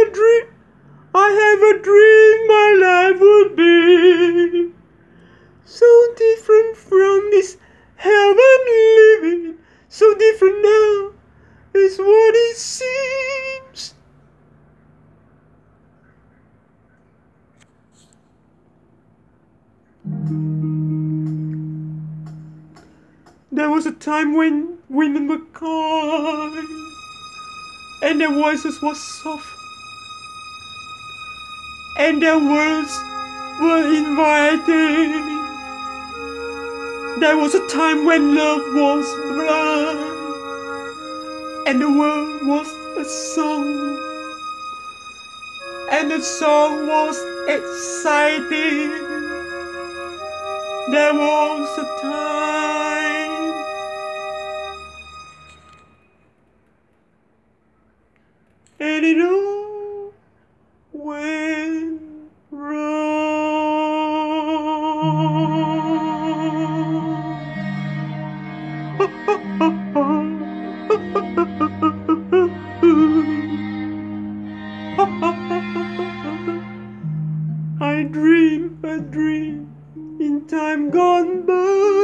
dream, I have a dream my life would be so different from this heaven living, so different now is what it seems. There was a time when women were kind and their voices were soft and their words were inviting. There was a time when love was blind and the world was a song and the song was exciting. There was a time and it all went I dream a dream in time gone by,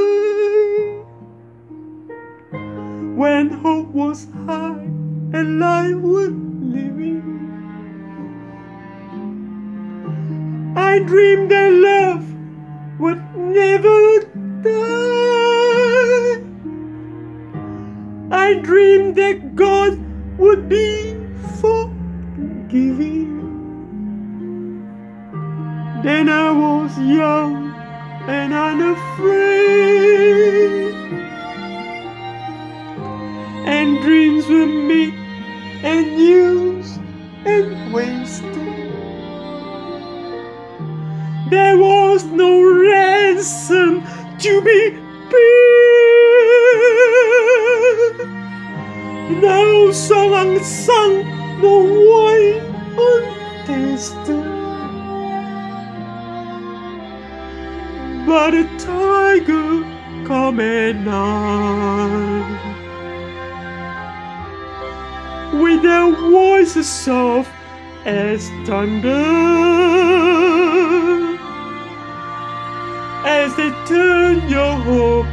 when hope was high and life was living. I dreamed that love would never die. I dreamed that God would be forgiving. Then I was young and unafraid, and dreams were made and used and wasted. There was no ransom to be paid, no song unsung, no wine untasted. But a tiger come at night, with their voices soft as thunder, as they turn your hope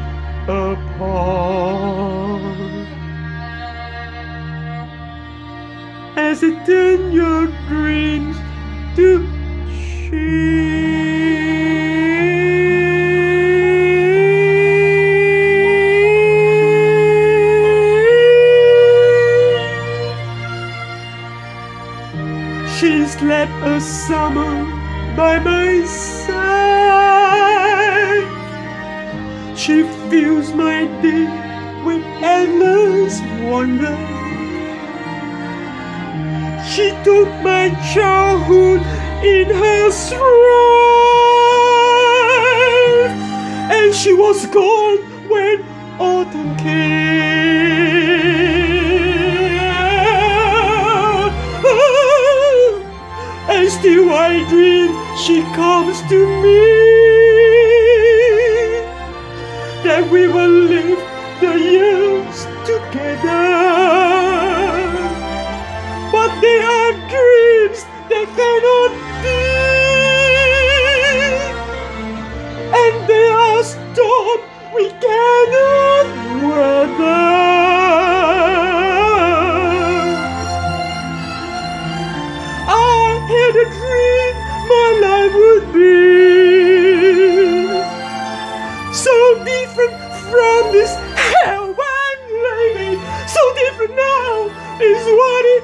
apart, as they turn your dreams to shame. She slept a summer by my side. She fills my day with endless wonder. She took my childhood in her stride, and she was gone when autumn came. And still I dream she comes to me, that we will live the years together. But they are dreams that cannot be, and they are storms we cannot weather. A dream my life would be so different from this hell I'm living, so different now is what it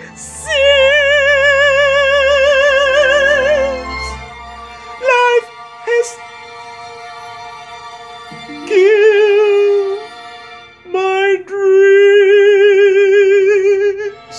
seems. Life has killed my dreams.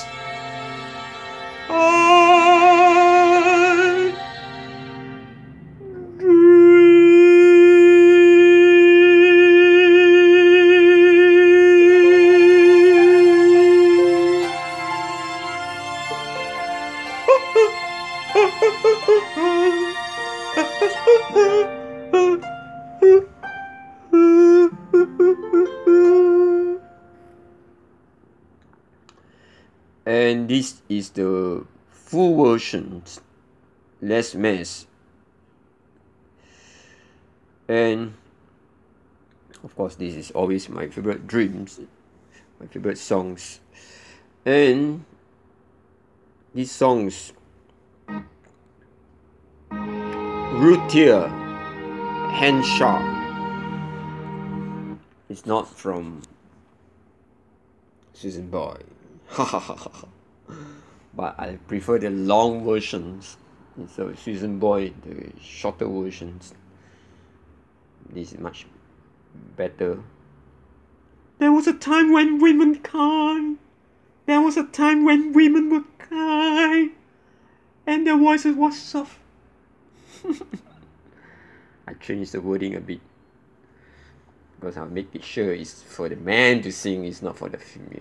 And this is the full versions, less mess. And of course, this is always my favorite dreams, my favorite songs. And these songs, Ruthie, Henshall, it's not from Susan Boy. But I prefer the long versions instead of Susan Boy, the shorter versions. This is much better. There was a time when women can't. There was a time when women were kind, and their voices was soft. I changed the wording a bit because I'll make it sure it's for the man to sing, it's not for the female.